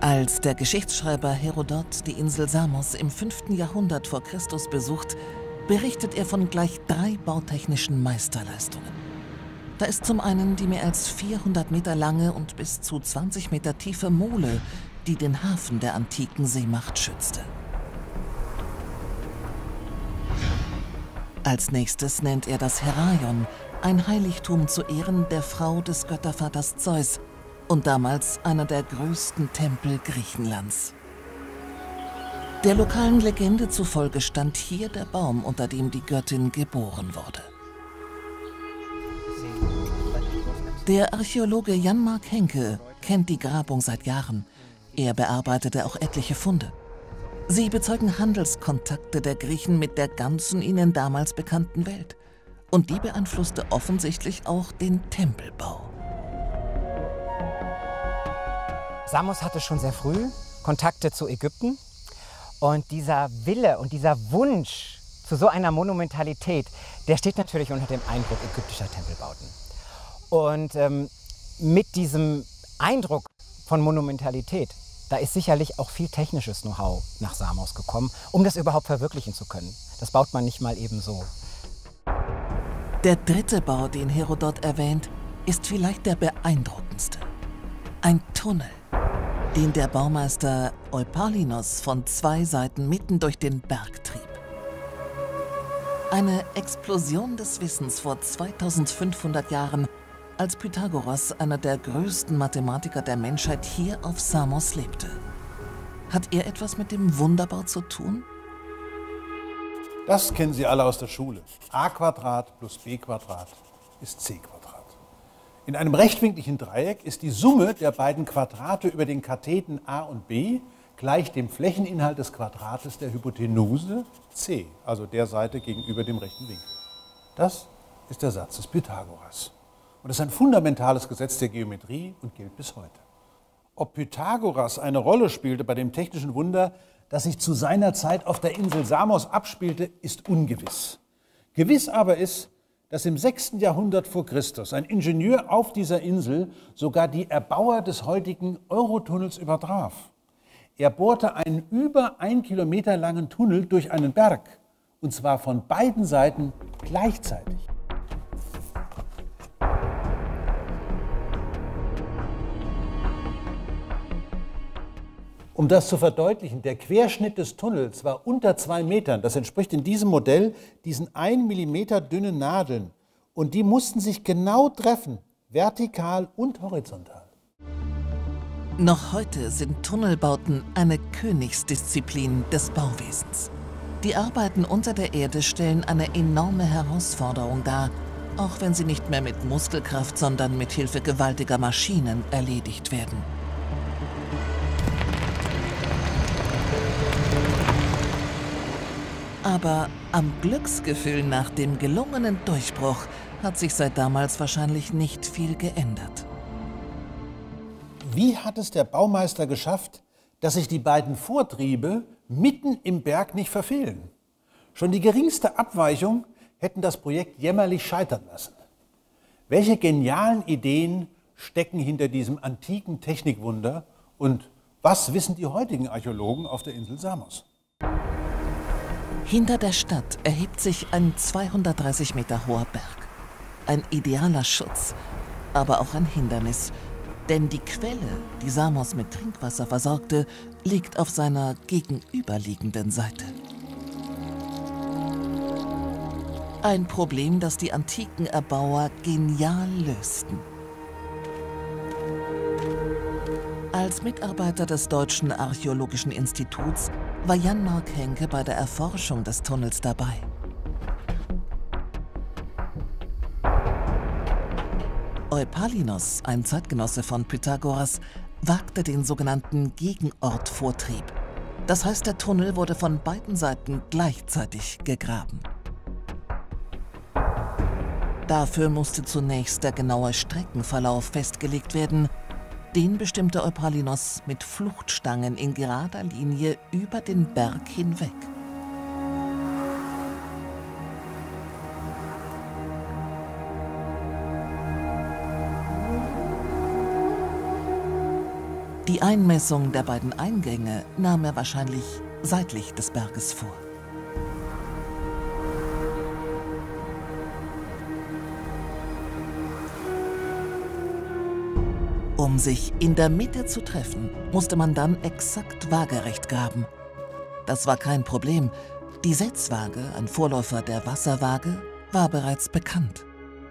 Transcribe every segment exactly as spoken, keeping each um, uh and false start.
Als der Geschichtsschreiber Herodot die Insel Samos im fünften Jahrhundert vor Christus besucht, berichtet er von gleich drei bautechnischen Meisterleistungen. Da ist zum einen die mehr als vierhundert Meter lange und bis zu zwanzig Meter tiefe Mole, die den Hafen der antiken Seemacht schützte. Als nächstes nennt er das Heraion, ein Heiligtum zu Ehren der Frau des Göttervaters Zeus und damals einer der größten Tempel Griechenlands. Der lokalen Legende zufolge stand hier der Baum, unter dem die Göttin geboren wurde. Der Archäologe Jan-Mark Henke kennt die Grabung seit Jahren. Er bearbeitete auch etliche Funde. Sie bezeugen Handelskontakte der Griechen mit der ganzen ihnen damals bekannten Welt. Und die beeinflusste offensichtlich auch den Tempelbau. Samos hatte schon sehr früh Kontakte zu Ägypten. Und dieser Wille und dieser Wunsch zu so einer Monumentalität, der steht natürlich unter dem Eindruck ägyptischer Tempelbauten. Und ähm, mit diesem Eindruck von Monumentalität, da ist sicherlich auch viel technisches Know-how nach Samos gekommen, um das überhaupt verwirklichen zu können. Das baut man nicht mal eben so. Der dritte Bau, den Herodot erwähnt, ist vielleicht der beeindruckendste. Ein Tunnel, den der Baumeister Eupalinos von zwei Seiten mitten durch den Berg trieb. Eine Explosion des Wissens vor zweitausendfünfhundert Jahren, als Pythagoras, einer der größten Mathematiker der Menschheit, hier auf Samos lebte. Hat er etwas mit dem Wunderbau zu tun? Das kennen Sie alle aus der Schule. a Quadrat plus b Quadrat ist c Quadrat. In einem rechtwinkligen Dreieck ist die Summe der beiden Quadrate über den Katheten a und b gleich dem Flächeninhalt des Quadrates der Hypotenuse c, also der Seite gegenüber dem rechten Winkel. Das ist der Satz des Pythagoras. Und das ist ein fundamentales Gesetz der Geometrie und gilt bis heute. Ob Pythagoras eine Rolle spielte bei dem technischen Wunder, das sich zu seiner Zeit auf der Insel Samos abspielte, ist ungewiss. Gewiss aber ist, dass im sechsten Jahrhundert vor Christus ein Ingenieur auf dieser Insel sogar die Erbauer des heutigen Eurotunnels übertraf. Er bohrte einen über ein Kilometer langen Tunnel durch einen Berg, und zwar von beiden Seiten gleichzeitig. Um das zu verdeutlichen, der Querschnitt des Tunnels war unter zwei Metern. Das entspricht in diesem Modell diesen ein Millimeter dünnen Nadeln. Und die mussten sich genau treffen, vertikal und horizontal. Noch heute sind Tunnelbauten eine Königsdisziplin des Bauwesens. Die Arbeiten unter der Erde stellen eine enorme Herausforderung dar, auch wenn sie nicht mehr mit Muskelkraft, sondern mit Hilfe gewaltiger Maschinen erledigt werden. Aber am Glücksgefühl nach dem gelungenen Durchbruch hat sich seit damals wahrscheinlich nicht viel geändert. Wie hat es der Baumeister geschafft, dass sich die beiden Vortriebe mitten im Berg nicht verfehlen? Schon die geringste Abweichung hätten das Projekt jämmerlich scheitern lassen. Welche genialen Ideen stecken hinter diesem antiken Technikwunder und was wissen die heutigen Archäologen auf der Insel Samos? Hinter der Stadt erhebt sich ein zweihundertdreißig Meter hoher Berg. Ein idealer Schutz, aber auch ein Hindernis. Denn die Quelle, die Samos mit Trinkwasser versorgte, liegt auf seiner gegenüberliegenden Seite. Ein Problem, das die antiken Erbauer genial lösten. Als Mitarbeiter des Deutschen Archäologischen Instituts war Jan-Mark Henke bei der Erforschung des Tunnels dabei. Eupalinos, ein Zeitgenosse von Pythagoras, wagte den sogenannten Gegenortvortrieb. Das heißt, der Tunnel wurde von beiden Seiten gleichzeitig gegraben. Dafür musste zunächst der genaue Streckenverlauf festgelegt werden. Den bestimmte Eupalinos mit Fluchtstangen in gerader Linie über den Berg hinweg. Die Einmessung der beiden Eingänge nahm er wahrscheinlich seitlich des Berges vor. Um sich in der Mitte zu treffen, musste man dann exakt waagerecht graben. Das war kein Problem. Die Setzwaage, ein Vorläufer der Wasserwaage, war bereits bekannt.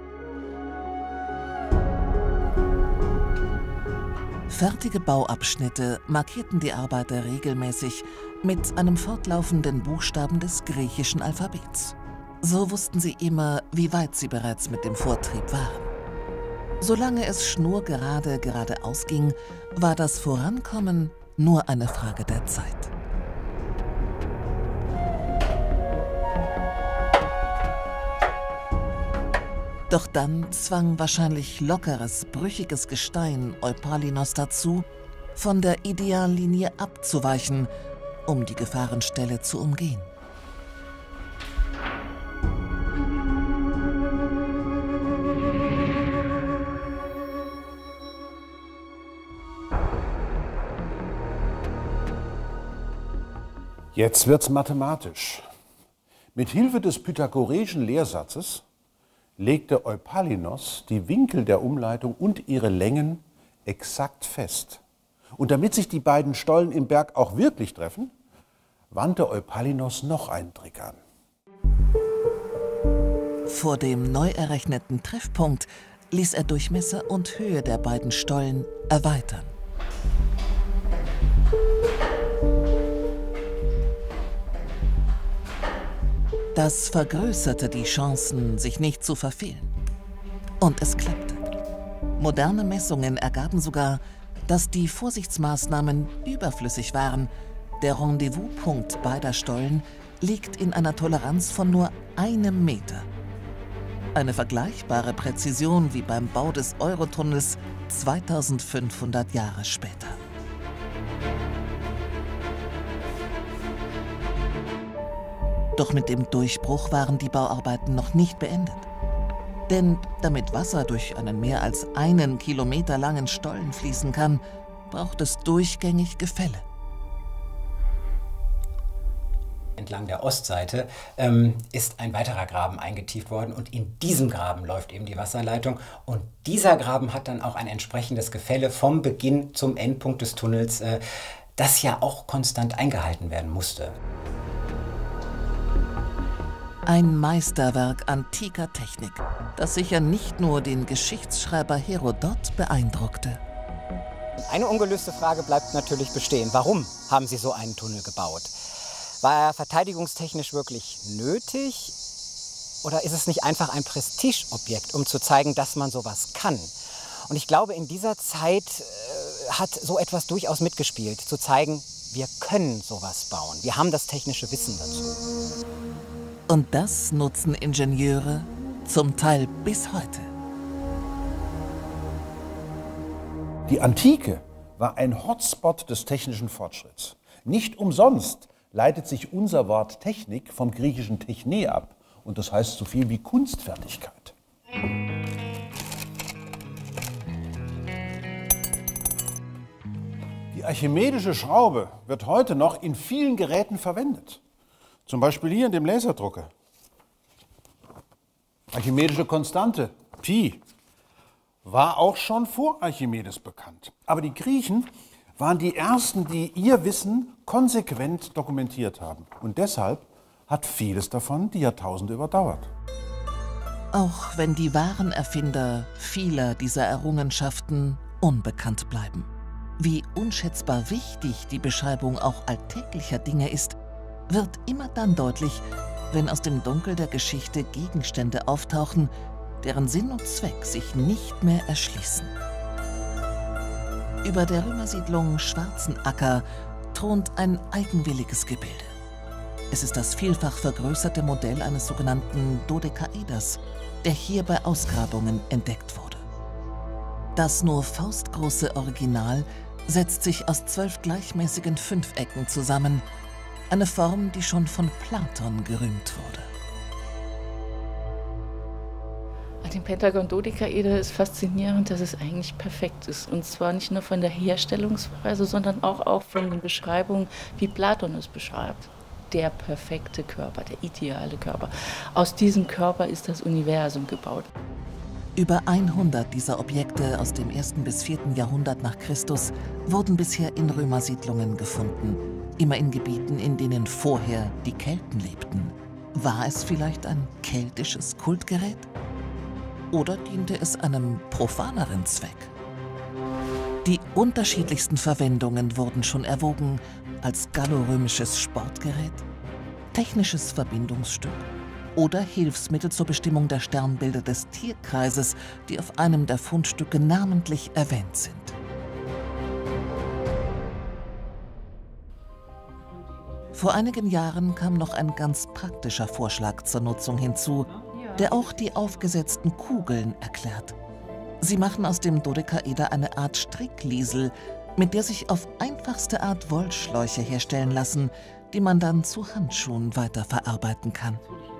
Fertige Bauabschnitte markierten die Arbeiter regelmäßig mit einem fortlaufenden Buchstaben des griechischen Alphabets. So wussten sie immer, wie weit sie bereits mit dem Vortrieb waren. Solange es schnurgerade geradeaus ging, war das Vorankommen nur eine Frage der Zeit. Doch dann zwang wahrscheinlich lockeres, brüchiges Gestein Eupalinos dazu, von der Ideallinie abzuweichen, um die Gefahrenstelle zu umgehen. Jetzt wird's mathematisch. Mit Hilfe des pythagoreischen Lehrsatzes legte Eupalinos die Winkel der Umleitung und ihre Längen exakt fest. Und damit sich die beiden Stollen im Berg auch wirklich treffen, wandte Eupalinos noch einen Trick an. Vor dem neu errechneten Treffpunkt ließ er Durchmesser und Höhe der beiden Stollen erweitern. Das vergrößerte die Chancen, sich nicht zu verfehlen. Und es klappte. Moderne Messungen ergaben sogar, dass die Vorsichtsmaßnahmen überflüssig waren. Der Rendezvouspunkt beider Stollen liegt in einer Toleranz von nur einem Meter. Eine vergleichbare Präzision wie beim Bau des Eurotunnels zweitausendfünfhundert Jahre später. Doch mit dem Durchbruch waren die Bauarbeiten noch nicht beendet. Denn damit Wasser durch einen mehr als einen Kilometer langen Stollen fließen kann, braucht es durchgängig Gefälle. Entlang der Ostseite ähm, ist ein weiterer Graben eingetieft worden und in diesem Graben läuft eben die Wasserleitung und dieser Graben hat dann auch ein entsprechendes Gefälle vom Beginn zum Endpunkt des Tunnels, äh, das ja auch konstant eingehalten werden musste. Ein Meisterwerk antiker Technik, das sicher nicht nur den Geschichtsschreiber Herodot beeindruckte. Eine ungelöste Frage bleibt natürlich bestehen. Warum haben Sie so einen Tunnel gebaut? War er verteidigungstechnisch wirklich nötig? Oder ist es nicht einfach ein Prestigeobjekt, um zu zeigen, dass man sowas kann? Und ich glaube, in dieser Zeit äh, hat so etwas durchaus mitgespielt, zu zeigen, wir können sowas bauen. Wir haben das technische Wissen dazu. Und das nutzen Ingenieure zum Teil bis heute. Die Antike war ein Hotspot des technischen Fortschritts. Nicht umsonst leitet sich unser Wort Technik vom griechischen Techne ab. Und das heißt so viel wie Kunstfertigkeit. Die archimedische Schraube wird heute noch in vielen Geräten verwendet. Zum Beispiel hier in dem Laserdrucker. Archimedische Konstante, Pi, war auch schon vor Archimedes bekannt. Aber die Griechen waren die Ersten, die ihr Wissen konsequent dokumentiert haben. Und deshalb hat vieles davon die Jahrtausende überdauert. Auch wenn die wahren Erfinder vieler dieser Errungenschaften unbekannt bleiben. Wie unschätzbar wichtig die Beschreibung auch alltäglicher Dinge ist, wird immer dann deutlich, wenn aus dem Dunkel der Geschichte Gegenstände auftauchen, deren Sinn und Zweck sich nicht mehr erschließen. Über der Römersiedlung Schwarzenacker thront ein eigenwilliges Gebilde. Es ist das vielfach vergrößerte Modell eines sogenannten Dodekaeders, der hier bei Ausgrabungen entdeckt wurde. Das nur faustgroße Original setzt sich aus zwölf gleichmäßigen Fünfecken zusammen, eine Form, die schon von Platon gerühmt wurde. Bei dem Pentagon-Dodekaeder ist faszinierend, dass es eigentlich perfekt ist. Und zwar nicht nur von der Herstellungsweise, sondern auch, auch von den Beschreibungen, wie Platon es beschreibt. Der perfekte Körper, der ideale Körper. Aus diesem Körper ist das Universum gebaut. Über hundert dieser Objekte aus dem ersten bis vierten Jahrhundert nach Christus wurden bisher in Römersiedlungen gefunden. Immer in Gebieten, in denen vorher die Kelten lebten. War es vielleicht ein keltisches Kultgerät? Oder diente es einem profaneren Zweck? Die unterschiedlichsten Verwendungen wurden schon erwogen, als gallorömisches Sportgerät, technisches Verbindungsstück oder Hilfsmittel zur Bestimmung der Sternbilder des Tierkreises, die auf einem der Fundstücke namentlich erwähnt sind. Vor einigen Jahren kam noch ein ganz praktischer Vorschlag zur Nutzung hinzu, der auch die aufgesetzten Kugeln erklärt. Sie machen aus dem Dodekaeder eine Art Strickliesel, mit der sich auf einfachste Art Wollschläuche herstellen lassen, die man dann zu Handschuhen weiterverarbeiten kann.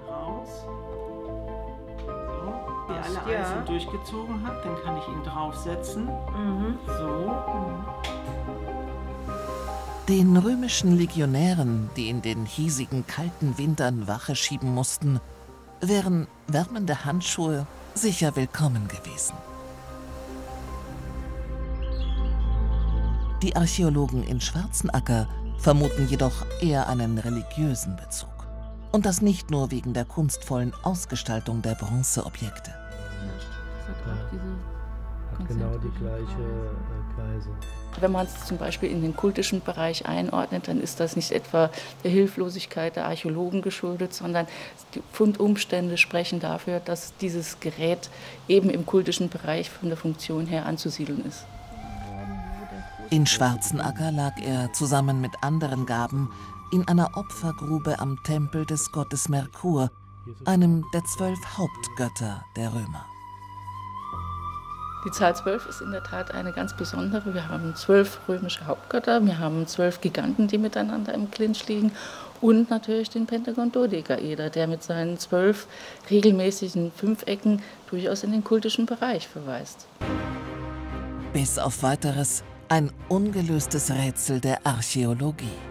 Wenn ihr alle ja. einzeln durchgezogen habt, dann kann ich ihn draufsetzen. Mhm. So. Den römischen Legionären, die in den hiesigen kalten Wintern Wache schieben mussten, wären wärmende Handschuhe sicher willkommen gewesen. Die Archäologen in Schwarzenacker vermuten jedoch eher einen religiösen Bezug. Und das nicht nur wegen der kunstvollen Ausgestaltung der Bronzeobjekte. Hat genau die gleiche äh, Weise. Wenn man es zum Beispiel in den kultischen Bereich einordnet, dann ist das nicht etwa der Hilflosigkeit der Archäologen geschuldet, sondern die Fundumstände sprechen dafür, dass dieses Gerät eben im kultischen Bereich von der Funktion her anzusiedeln ist. In Schwarzenacker lag er zusammen mit anderen Gaben in einer Opfergrube am Tempel des Gottes Merkur, einem der zwölf Hauptgötter der Römer. Die Zahl zwölf ist in der Tat eine ganz besondere. Wir haben zwölf römische Hauptgötter, wir haben zwölf Giganten, die miteinander im Clinch liegen und natürlich den Pentagon-Dodekaeder, der mit seinen zwölf regelmäßigen Fünfecken durchaus in den kultischen Bereich verweist. Bis auf Weiteres ein ungelöstes Rätsel der Archäologie.